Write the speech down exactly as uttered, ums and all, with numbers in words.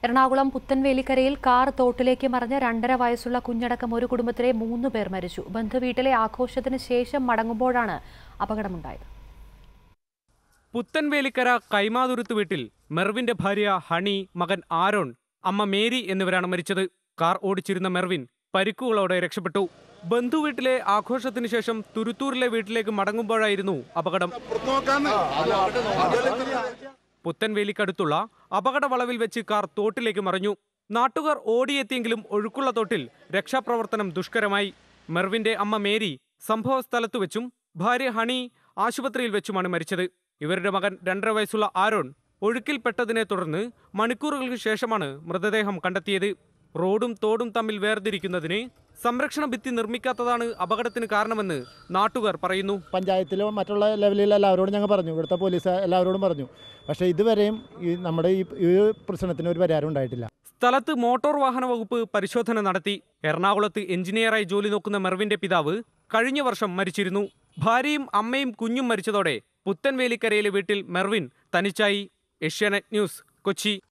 Ernakulam പുത്തൻവേലിക്കരയിൽ car തോട്ടിലേക്ക് മറിഞ്ഞ് രണ്ടര വയസ്സുള്ള കുഞ്ഞടക്കം ഒരു കുടുംബത്തിലെ മൂന്ന് പേർ മരിച്ചു. ബന്ധുവീട്ടിലെ ആഘോഷത്തിന് ശേഷം മടങ്ങുമ്പോഴാണ് അപകടമുണ്ടായത്. പുത്തൻവേലിക്കര കൈമാതുരുത്ത് വീട്ടിൽ മെർവിന്റെ ഭാര്യ ഹണി, മകൻ ആരോൺ, അമ്മ മേരി എന്നിവരാണ് മരിച്ചത്. കാർ ഓടിച്ചിരുന്ന മെർവിൻ പരിക്കുകളോടെ രക്ഷപ്പെട്ടു. ബന്ധുവീട്ടിലെ ആഘോഷത്തിന് ശേഷം തുരുത്തൂരിലെ വീട്ടിലേക്ക് മടങ്ങുമ്പോഴായിരുന്നു അപകടം. പുത്തൻവേലിക്കടുത്തുള്ള അപകട വളവിൽ വെച്ച് കാർ തോട്ടിലേക്ക് മറിഞ്ഞു. നാട്ടുകാർ ഓടിയെത്തിയെങ്കിലും ഒഴുക്കുള്ള തോട്ടിൽ രക്ഷാപ്രവർത്തനം ദുഷ്കരമായി. മെർവിന്റെ അമ്മ മേരി സംഭവ സ്ഥലത്തു വെച്ചും ഭാര്യ ഹണി ആശുപത്രിയിൽ വെച്ചുമാണ് മരിച്ചത്. ഇവരുടെ മകൻ രണ്ടര വയസ്സുള്ള ആരോൺ ഒഴുക്കിൽപ്പെട്ടതിനെ തുടർന്ന് മണിക്കൂറുകൾക്ക് ശേഷമാണ് മൃതദേഹം കണ്ടെത്തിയത്. റോഡും തോടും തമ്മിൽ വേർതിരിക്കുന്നതിന് സംരക്ഷണ ഭിത്തി നിർമ്മിക്കാത്തതാണ് അപകടത്തിന് കാരണമെന്ന് നാട്ടുകാർ പറയുന്നു. പഞ്ചായത്തിലോ മറ്റുള്ള ലെവലിൽ എല്ലാവരോടും ഞങ്ങൾ പറഞ്ഞു, ഇവിടുത്തെ പോലീസ് എല്ലാവരോടും പറഞ്ഞു. പക്ഷേ ഇതുവരെയും ഈ നമ്മുടെ ഈ പ്രശ്നത്തിന് ഒരു പരിഹാരം ഉണ്ടായിട്ടില്ല. സ്ഥലത്ത് മോട്ടോർ വാഹന വകുപ്പ് പരിശോധന നടത്തി. എറണാകുളത്ത് എഞ്ചിനീയറായി ജോലി നോക്കുന്ന മെർവിന്റെ പിതാവ് കഴിഞ്ഞ വർഷം മരിച്ചിരുന്നു. ഭാര്യയും അമ്മയും കുഞ്ഞും മരിച്ചതോടെ പുത്തൻവേലിക്കരയിലെ വീട്ടിൽ മെർവിൻ തനിച്ചായി. Asianet news, Kochi.